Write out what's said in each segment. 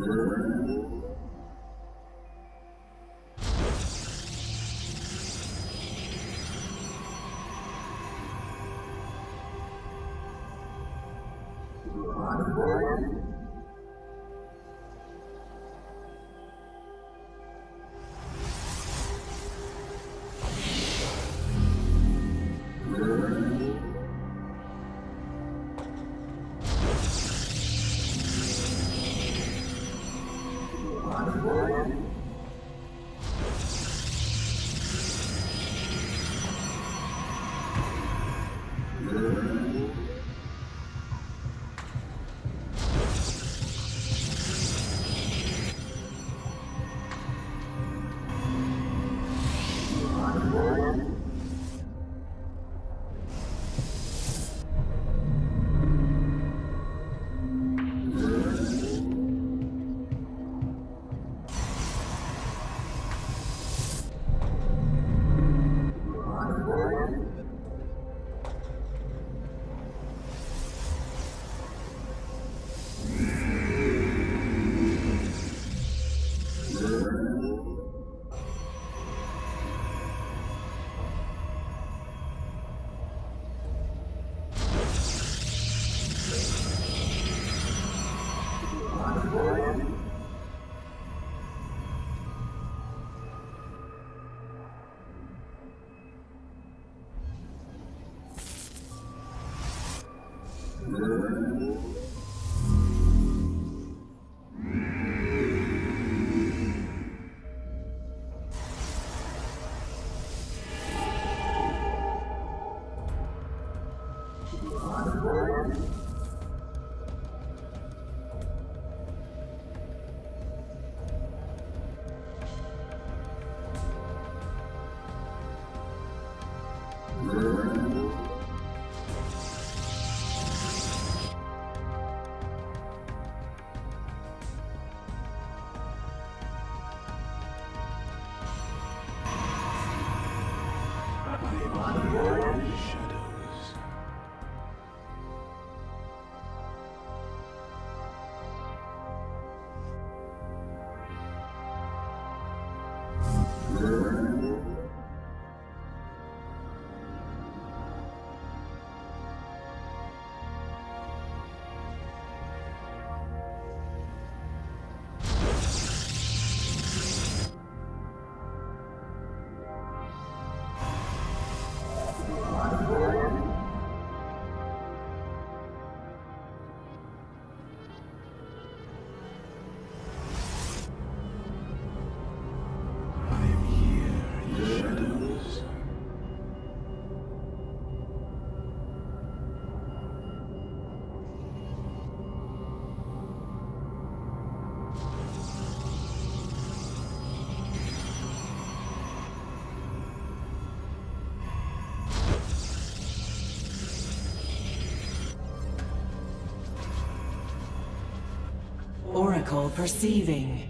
Oracle perceiving.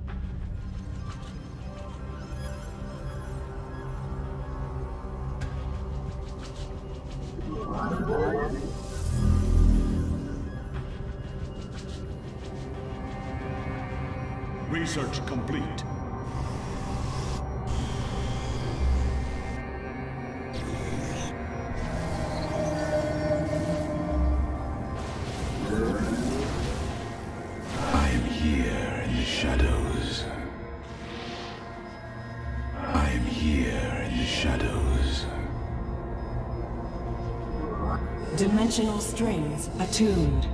Research complete. Dimensional strings attuned.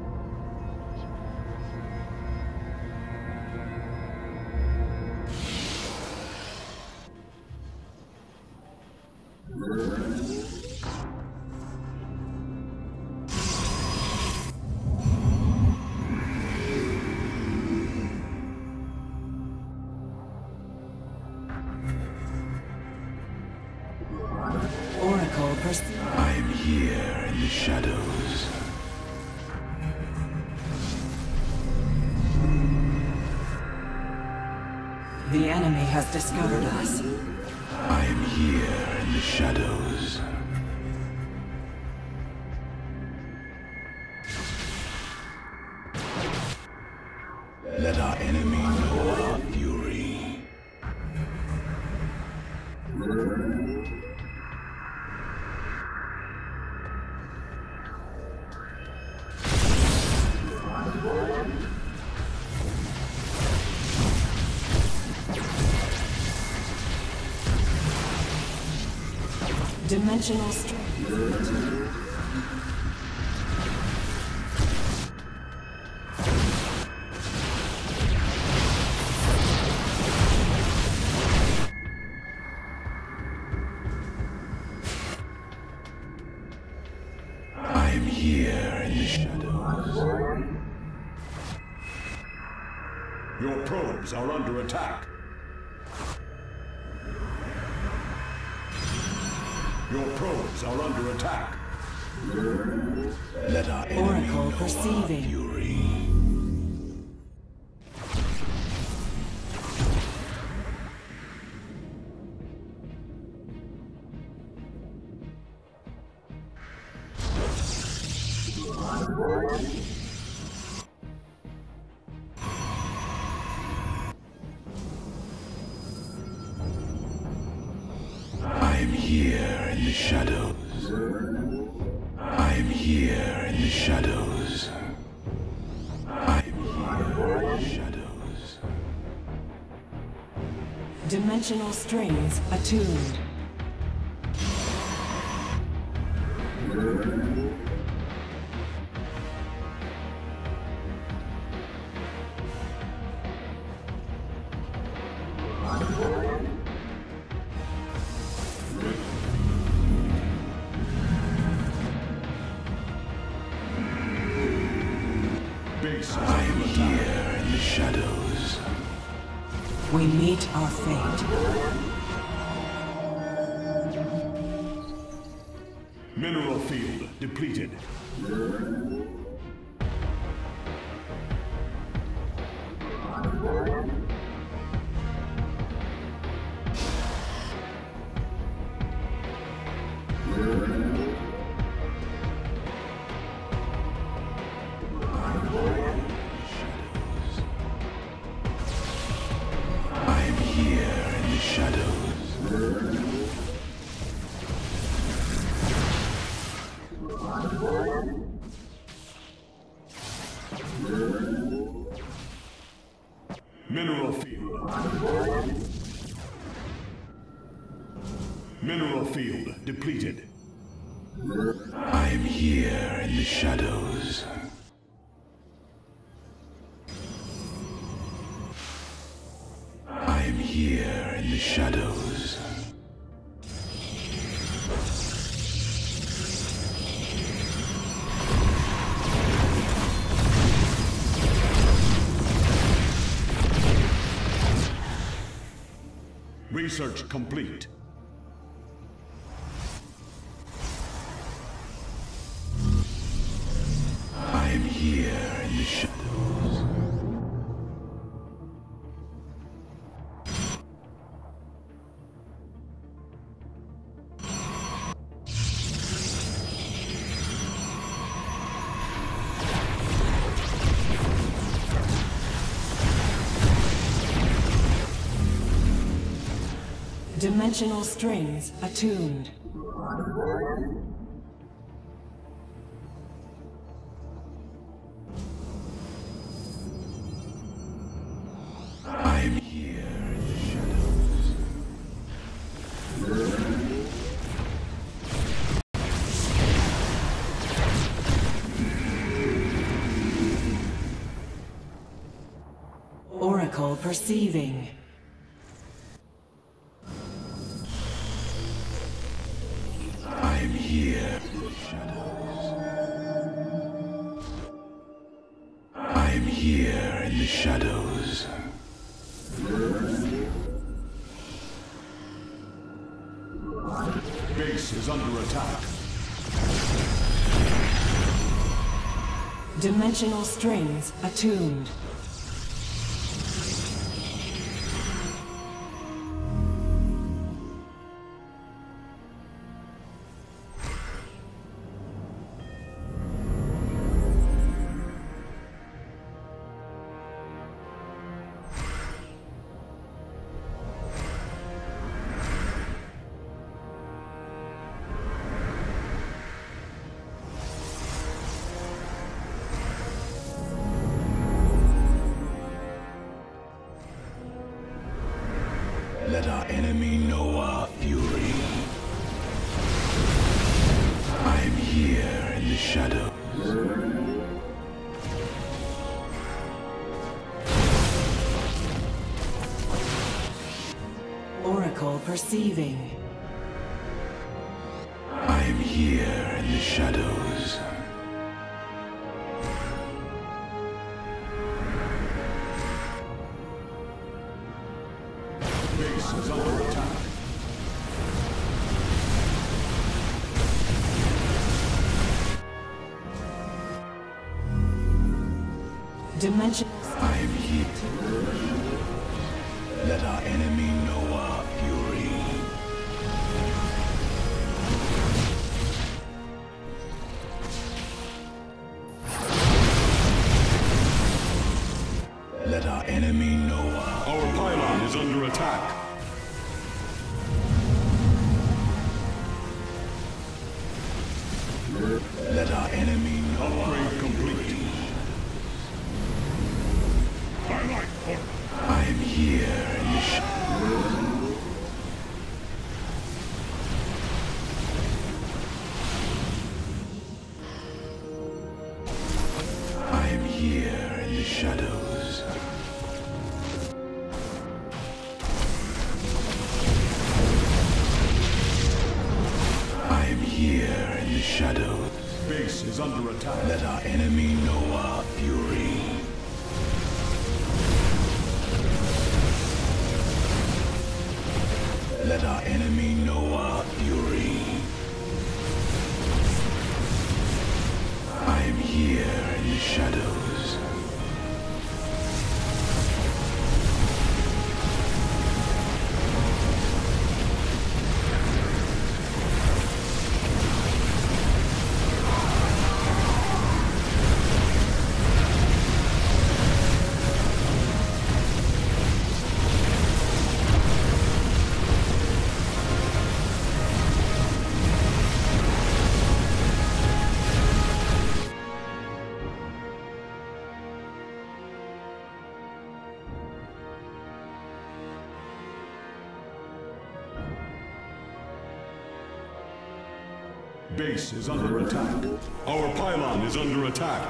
I'm here in the shadows. The enemy has discovered us. I am here in the shadows. Let our Dimensional strength. I'm here in the shadows. Your probes are under attack. Your probes are under attack. Let our enemy Oracle know our perceiving. fury. I'm here in the shadows. I'm here in the shadows. I'm here in the shadows. Dimensional strings attuned. Base is I'm under attack. here in the shadows. We meet our fate. Mineral field depleted. I'm here in the shadows. Mineral field. Mineral field depleted. I'm here in the shadows. I'm here in the shadows. Research complete. I'm here in the shadows. Dimensional strings attuned. I'm here in the shadows. Oracle perceiving. I'm here in the shadows. I'm here in the shadows. Base is under attack. Dimensional strings attuned. enemy know our fury. I'm here in the shadows. Oracle perceiving. I'm here in the shadows. Base is under attack. Dimensional. I'm here. Let our enemy know our fury. Let our enemy know our Our pylon is under attack. Let our enemy know our Upgrade complete. I'm here in the shadows. I'm here in the shadows. I'm here in the shadows. Base is under attack. Let our enemy know our fury. Let our enemy know our fury. I'm here in the shadows. Base is under attack. Our pylon is under attack.